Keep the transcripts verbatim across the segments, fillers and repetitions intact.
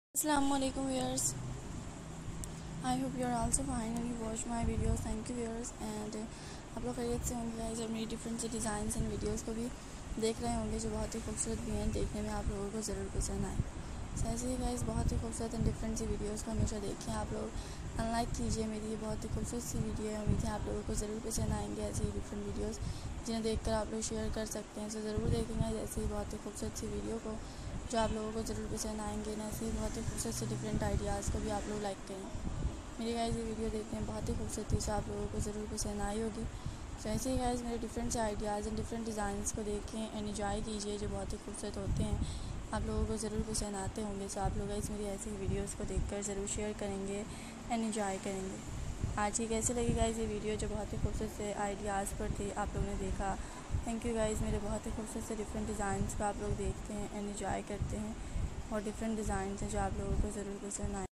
Assalamualaikum viewers. I hope you are also fine and you watch my videos. Thank you viewers. And आप लोग खैरियत से होंगे guys और मेरी डिफरेंट से डिज़ाइंस एंड वीडियोस को भी देख रहे होंगे जो बहुत ही खूबसूरत भी हैं, देखने में आप लोगों को ज़रूर पसंद आए। सो ऐसे ही गाइस बहुत ही खूबसूरत एंड डिफरेंट सी वीडियोस को हमेशा देखें आप लोग। अनलाइक कीजिए मेरी ये बहुत ही खूबसूरत सी वीडियो है। उम्मीद है आप लोगों को ज़रूर पसंद आएंगे ऐसे ही डिफरेंट वीडियोस जिन्हें देखकर आप लोग शेयर कर सकते हैं। सो ज़रूर देखेंगे ऐसे ही बहुत ही खूबसूरत सी वीडियो को जो आप लोगों को ज़रूर पसंद आएंगे। न ऐसे ही बहुत ही खूबसूरत से डिफरेंट आइडियाज़ को भी आप लोग लाइक करें। मेरी गाइस ये वीडियो देखते हैं बहुत ही खूबसूरत थी, सो आप लोगों को ज़रूर पसंद आई होगी। तो ऐसे ही गाइस मेरे डिफरेंट से आइडियाज़ एंड डिफरेंट डिज़ाइंस को देखें एंड एंजॉय कीजिए जो बहुत ही खूबसूरत होते हैं, आप लोगों को ज़रूर पसंद आते होंगे। सो आप लोग गाइस मेरी ऐसी वीडियोस को देखकर ज़रूर शेयर करेंगे एंड एंजॉय करेंगे। आज की कैसी लगी गाइस ये वीडियो जो बहुत ही खूबसूरत से आइडियाज़ पर थी, आप लोगों ने देखा। Thank you guys. मेरे बहुत ही खूबसूरत से डिफरेंट डिज़ाइंस को आप लोग देखते हैं एंड एंजॉय करते हैं और डिफरेंट डिज़ाइंस हैं जो आप लोगों को ज़रूर पसंद आए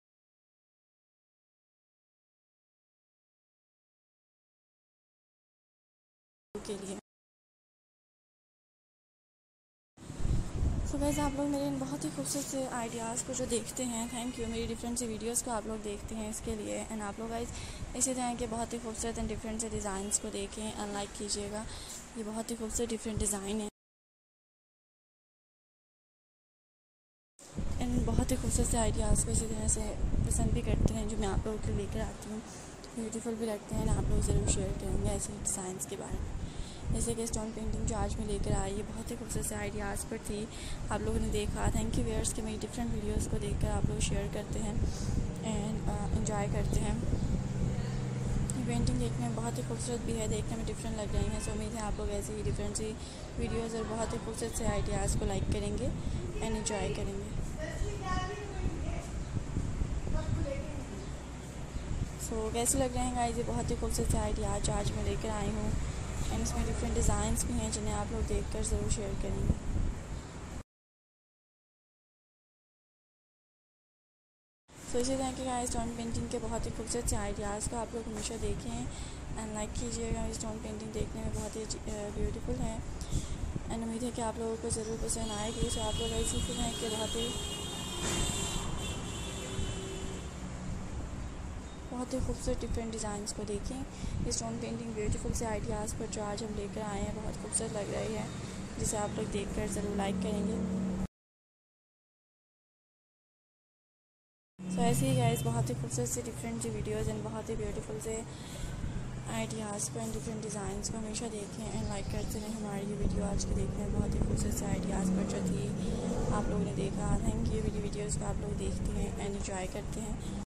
के लिए। सो गाइस आप लोग मेरे इन बहुत ही खूबसूरत से आइडियाज़ को जो देखते हैं, थैंक यू। मेरी डिफरेंट सी वीडियोस को आप लोग देखते हैं इसके लिए। एंड आप लोग गाइस इसी तरह के बहुत ही खूबसूरत एंड डिफरेंट से डिज़ाइंस को देखें, अनलाइक कीजिएगा। ये बहुत ही खूबसूरत डिफरेंट डिज़ाइन है एंड बहुत ही खूबसूरत से आइडियाज़ को इसी तरह से पसंद भी करते हैं जो मैं आप लोगों के लेकर आती हूँ। ब्यूटीफुल भी लगते हैं, आप लोग ज़रूर शेयर करेंगे ऐसे डिज़ाइंस के बारे में। जैसे कि स्टोन पेंटिंग जो आज मैं लेकर आई ये बहुत ही खूबसूरत से आइडियाज़ पर थी, आप लोगों ने देखा। थैंक यू व्यूअर्स कि मेरी डिफरेंट वीडियोस को देखकर आप लोग शेयर करते हैं एंड एंजॉय करते हैं। ये पेंटिंग देखने में बहुत ही खूबसूरत भी है, देखने में डिफरेंट लग रही हैं। सो उम्मीद है आप लोग ऐसे ही डिफरेंट सी वीडियोज़ और बहुत ही खूबसूरत से आइडियाज़ को लाइक करेंगे एंड एंजॉय करेंगे। सो so, कैसे लग रहे हैं गाइस ये बहुत ही खूबसूरत से आइडियाज आज मैं लेकर आई हूँ एंड इसमें डिफरेंट डिज़ाइंस भी हैं जिन्हें आप लोग देखकर ज़रूर शेयर करेंगे। सो so, इसी तरह के गाइस स्टोन पेंटिंग के बहुत ही खूबसूरत से आइडियाज़ को आप लोग हमेशा देखें एंड लाइक कीजिएगा। स्टोन पेंटिंग देखने में बहुत ही ब्यूटीफुल है एंड उम्मीद है कि आप लोगों को ज़रूर पसंद आएगी। सो आप लोग इसी तरह के बहुत ही बहुत ही खूबसूरत डिफरेंट डिज़ाइंस को देखें। ये स्टोन पेंटिंग ब्यूटीफुल से आइडियाज़ पर जो आज हम लेकर आए हैं बहुत खूबसूरत लग रही है, जिसे आप लोग देखकर ज़रूर लाइक करेंगे। सो so, ऐसे ही गाइस बहुत ही खूबसूरत से डिफरेंट सी वीडियोज़ एंड बहुत ही ब्यूटीफुल से आइडियाज़ को एंड डिफरेंट डिज़ाइंस को हमेशा देखें एंड लाइक करते रहें। हमारी ये वीडियो आज की देखने में बहुत ही खूबसूरत से आइडियाज़ पर जो थी आप लोगों ने देखा। Thank you. मेरी वीडियोज़ को आप लोग देखते हैं एंड एंजॉय करते हैं।